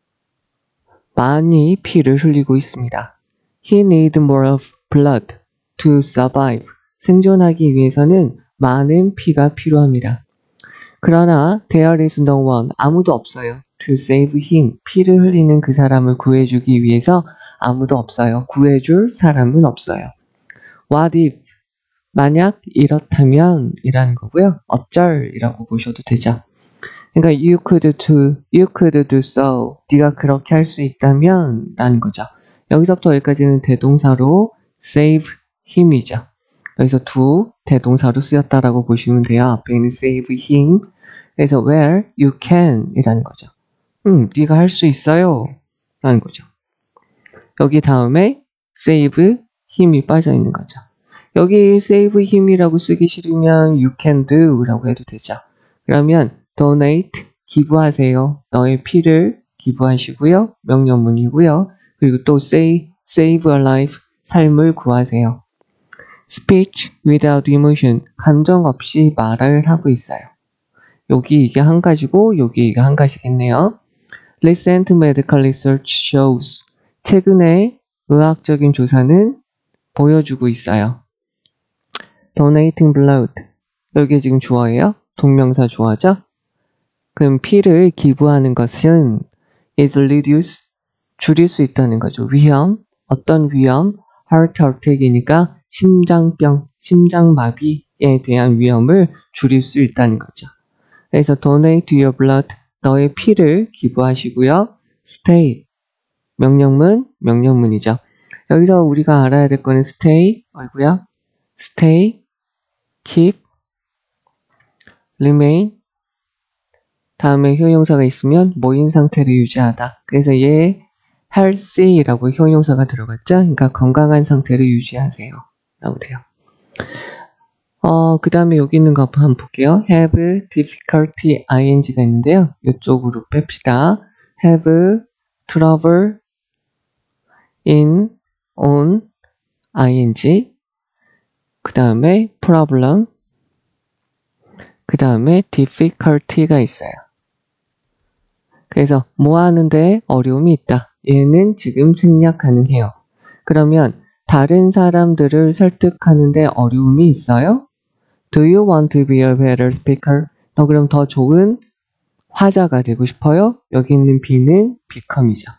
많이 피를 흘리고 있습니다. He needs more of blood to survive. 생존하기 위해서는 많은 피가 필요합니다. 그러나 there is no one. 아무도 없어요. To save him. 피를 흘리는 그 사람을 구해주기 위해서 아무도 없어요. 구해줄 사람은 없어요. What if? 만약 이렇다면 이라는 거고요. 어쩔 이라고 보셔도 되죠. 그러니까 you could do, you could do so. 네가 그렇게 할 수 있다면 라는 거죠. 여기서부터 여기까지는 대동사로 save him이죠. 여기서 두 대동사로 쓰였다라고 보시면 돼요. 앞에는 save him. 그래서 where you can 이라는 거죠. 음, 네가 할 수 있어요 라는 거죠. 여기 다음에 save him이 빠져 있는 거죠. 여기 save him이라고 쓰기 싫으면 you can do 라고 해도 되죠. 그러면 donate, 기부하세요. 너의 피를 기부하시고요. 명령문이고요. 그리고 또 say, save a life, 삶을 구하세요. speech without emotion, 감정 없이 말을 하고 있어요. 여기 이게 한 가지고 여기 이게 한 가지겠네요. recent medical research shows, 최근에 의학적인 조사는 보여주고 있어요. donating blood, 여기 지금 주어예요. 동명사 주어죠. 그럼 피를 기부하는 것은 is reduce, 줄일 수 있다는 거죠. 위험, 어떤 위험? heart attack이니까 심장병, 심장마비에 대한 위험을 줄일 수 있다는 거죠. 그래서 donate your blood, 너의 피를 기부하시고요. stay, 명령문, 명령문이죠. 여기서 우리가 알아야 될 거는 stay, 아이고야, stay, keep, remain, 다음에 효용사가 있으면 모인 상태를 유지하다. 그래서 얘 healthy라고 효용사가 들어갔죠? 그러니까 건강한 상태를 유지하세요. 라고 돼요. 어, 그 다음에 여기 있는 거 한번 볼게요. have difficulty ing가 있는데요. 이쪽으로 뺍시다. have trouble in on ing, 그 다음에 problem, 그 다음에 difficulty가 있어요. 그래서 뭐 하는데 어려움이 있다. 얘는 지금 생략 가능해요. 그러면 다른 사람들을 설득하는데 어려움이 있어요? Do you want to be a better speaker? 너 그럼 더 좋은 화자가 되고 싶어요? 여기 있는 be는 become이죠.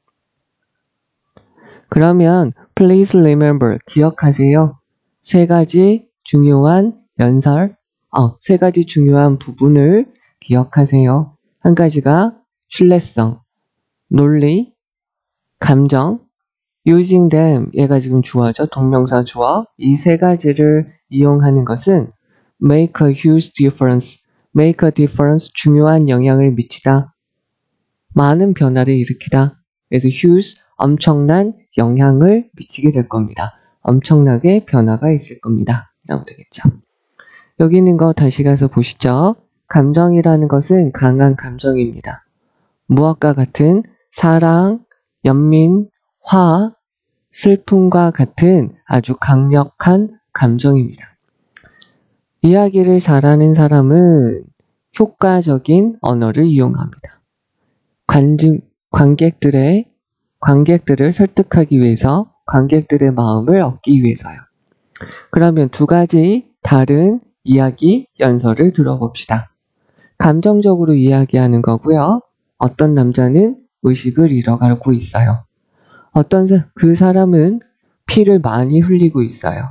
그러면 please remember, 기억하세요. 세 가지 중요한 연설, 어, 세 가지 중요한 부분을 기억하세요. 한 가지가 신뢰성, 논리, 감정, using them, 얘가 지금 주어죠. 동명사 주어. 이 세 가지를 이용하는 것은 make a huge difference, make a difference, 중요한 영향을 미치다. 많은 변화를 일으키다. 그래서 huge, 엄청난 영향을 미치게 될 겁니다. 엄청나게 변화가 있을 겁니다. 라고 되겠죠. 여기 있는 거 다시 가서 보시죠. 감정이라는 것은 강한 감정입니다. 무엇과 같은 사랑, 연민, 화, 슬픔과 같은 아주 강력한 감정입니다. 이야기를 잘하는 사람은 효과적인 언어를 이용합니다. 관중, 관객들의, 관객들을 설득하기 위해서, 관객들의 마음을 얻기 위해서요. 그러면 두 가지 다른 이야기 연설을 들어봅시다. 감정적으로 이야기하는 거고요. 어떤 남자는 의식을 잃어가고 있어요. 어떤 사, 그 사람은 피를 많이 흘리고 있어요.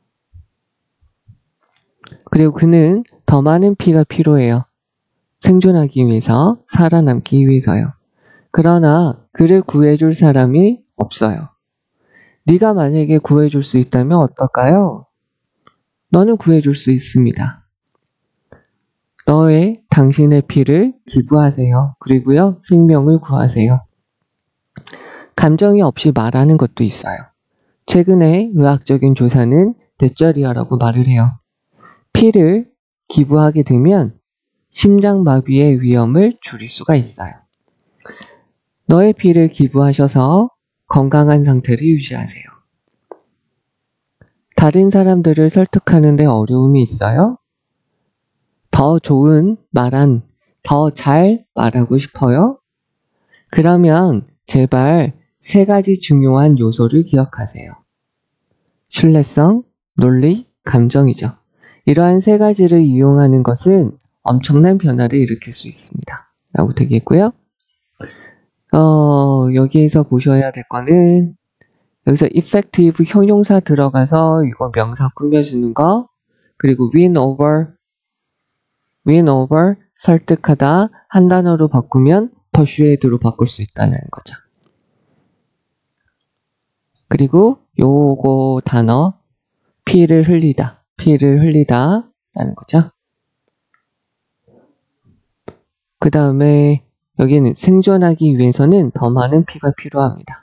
그리고 그는 더 많은 피가 필요해요. 생존하기 위해서, 살아남기 위해서요. 그러나 그를 구해줄 사람이 없어요. 네가 만약에 구해줄 수 있다면 어떨까요? 너는 구해줄 수 있습니다. 너의 당신의 피를 기부하세요. 그리고요, 생명을 구하세요. 감정이 없이 말하는 것도 있어요. 최근에 의학적인 조사는 대절이어라고 말을 해요. 피를 기부하게 되면 심장마비의 위험을 줄일 수가 있어요. 너의 피를 기부하셔서 건강한 상태를 유지하세요. 다른 사람들을 설득하는 데 어려움이 있어요? 더 좋은 말한, 더 잘 말하고 싶어요? 그러면 제발 세 가지 중요한 요소를 기억하세요. 신뢰성, 논리, 감정이죠. 이러한 세 가지를 이용하는 것은 엄청난 변화를 일으킬 수 있습니다. 라고 되겠고요. 어, 여기에서 보셔야 될 거는 여기서 effective 형용사 들어가서 이거 명사 꾸며주는 거, 그리고 win over, win over 설득하다 한 단어로 바꾸면 persuade로 바꿀 수 있다는 거죠. 그리고 요거 단어 피를 흘리다, 피를 흘리다 라는 거죠. 그 다음에 여기는 생존하기 위해서는 더 많은 피가 필요합니다.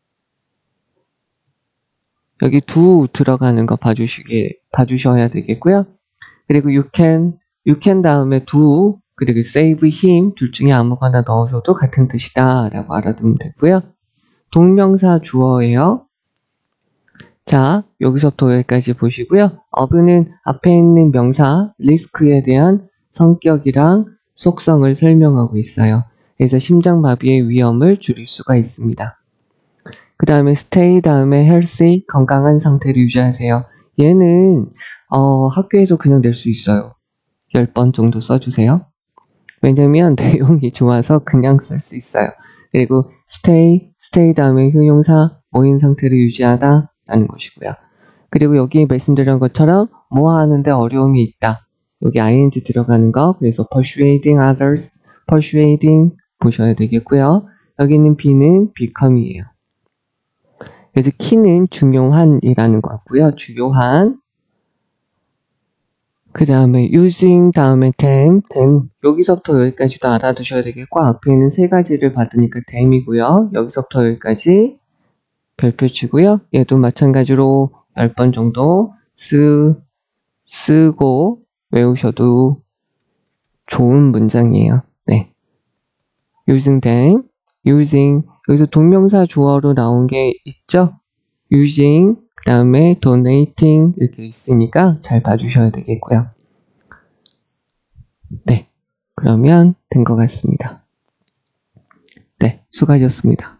여기 do 들어가는 거 봐주시게, 봐주셔야 되겠고요. 그리고 you can, you can 다음에 do, 그리고 save him 둘 중에 아무거나 넣으셔도 같은 뜻이다 라고 알아두면 되고요. 동명사 주어예요. 자, 여기서부터 여기까지 보시고요. of는 앞에 있는 명사 risk에 대한 성격이랑 속성을 설명하고 있어요. 그래서 심장마비의 위험을 줄일 수가 있습니다. 그 다음에 stay 다음에 healthy, 건강한 상태를 유지하세요. 얘는 어, 학교에서 그냥 낼 수 있어요. 열 번 정도 써주세요. 왜냐면 내용이 좋아서 그냥 쓸 수 있어요. 그리고 stay, stay 다음에 효용사, 모인 상태를 유지하다 라는 것이고요. 그리고 여기 말씀드린 것처럼 뭐 하는데 어려움이 있다. 여기 ing 들어가는 거, 그래서 persuading others, persuading 보셔야 되겠고요. 여기 있는 be는 become이에요. 그래서 key는 중요한이라는 거 같고요. 중요한. 그 다음에 using 다음에 them, them 여기서부터 여기까지도 알아두셔야 되겠고 앞에 있는 세 가지를 받으니까 them이고요. 여기서부터 여기까지 별표 치고요. 얘도 마찬가지로 열 번 정도 쓰, 쓰고 외우셔도 좋은 문장이에요. 네. using them, using 여기서 동명사 주어로 나온 게 있죠? using, 그 다음에 donating 이렇게 있으니까 잘 봐주셔야 되겠고요. 네, 그러면 된 것 같습니다. 네, 수고하셨습니다.